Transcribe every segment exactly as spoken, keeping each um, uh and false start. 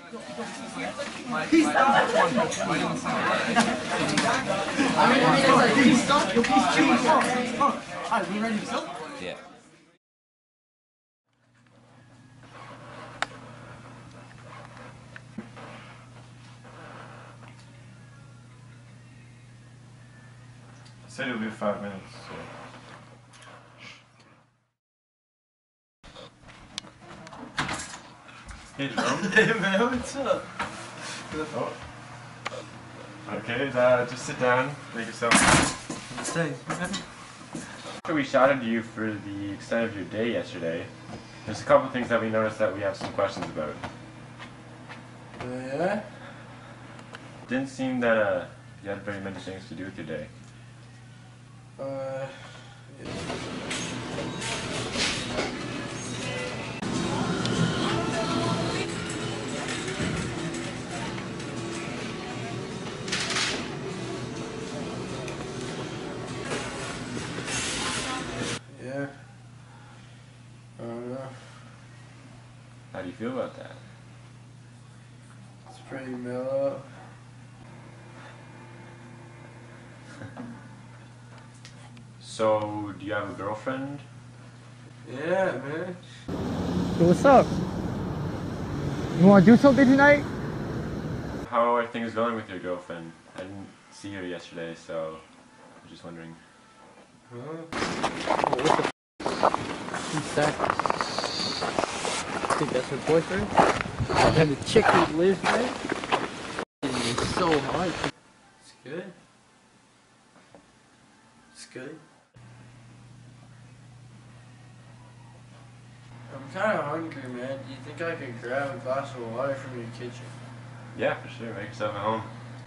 Peace out! Peace out! Yo, peace cheese! Oh, oh. Alright, we ready to go? Yeah. I said it'll be five minutes, so. Hey, Jerome. Hey, man, what's up? Oh. Okay, uh, just sit down, make yourself. Thanks, man. After we shouted you for the extent of your day yesterday, there's a couple things that we noticed that we have some questions about. Uh, yeah? Didn't seem that uh, you had very many things to do with your day. Uh, yeah. Yeah. I don't know. How do you feel about that? It's pretty mellow. So, do you have a girlfriend? Yeah, man. Yo, what's up? You wanna do something tonight? How are things going with your girlfriend? I didn't see her yesterday, so I'm just wondering. Huh? Oh, what the f***? Who's that? I think that's her boyfriend? And the chick who lives there? It's so hard. It's good. It's good. I'm kind of hungry, man. Do you think I could grab a glass of water from your kitchen? Yeah, for sure. Make yourself at home.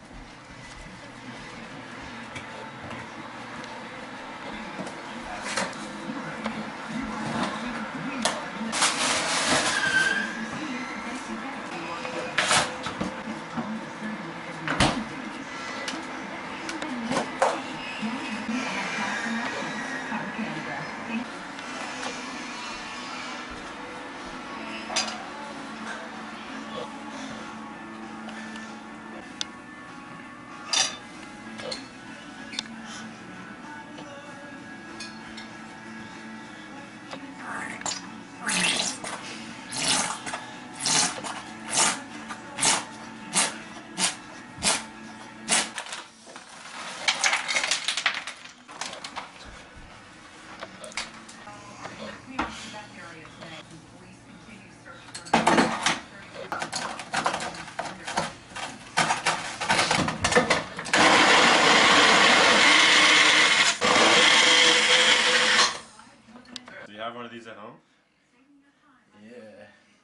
Do you have one of these at home? Yeah.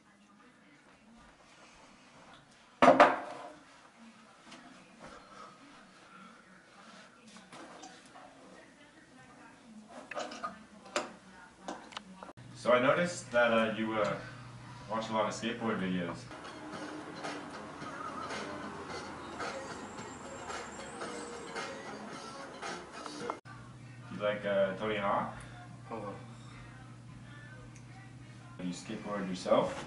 So I noticed that uh, you uh, watch a lot of skateboard videos. You like uh, Tony Hawk? Hold on. You skateboard yourself?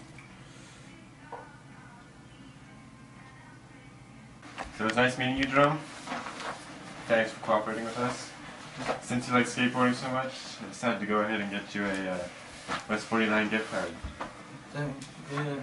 So it's nice meeting you, Jerome. Thanks for cooperating with us. Since you like skateboarding so much, I decided to go ahead and get you a uh, West forty-nine gift card. Thanks. Yeah.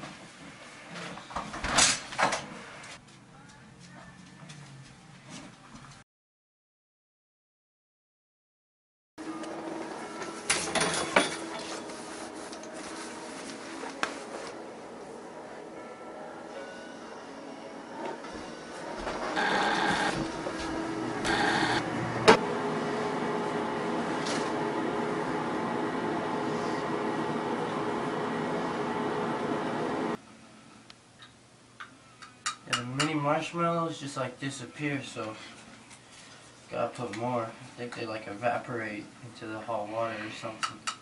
Yeah, the mini marshmallows just like disappear, so gotta put more. I think they like evaporate into the hot water or something.